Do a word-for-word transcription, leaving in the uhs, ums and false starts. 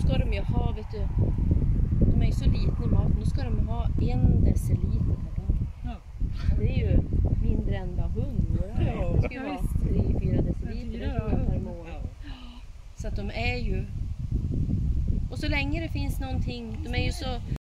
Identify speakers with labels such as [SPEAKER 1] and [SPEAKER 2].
[SPEAKER 1] ska de ju ha, vet du, de är ju så liten i maten, då ska de ha en deciliter per dag.
[SPEAKER 2] Ja.
[SPEAKER 1] Det är ju mindre än vad hund våra.
[SPEAKER 2] Ja.
[SPEAKER 1] Det ska ju
[SPEAKER 2] Ja,
[SPEAKER 1] vara
[SPEAKER 2] visst.
[SPEAKER 1] tre fyra deciliter
[SPEAKER 2] Fyra,
[SPEAKER 1] det tror jag,
[SPEAKER 2] ja.
[SPEAKER 1] per månad.
[SPEAKER 2] Ja.
[SPEAKER 1] Så att de är ju... Och så länge det finns någonting, de är ju så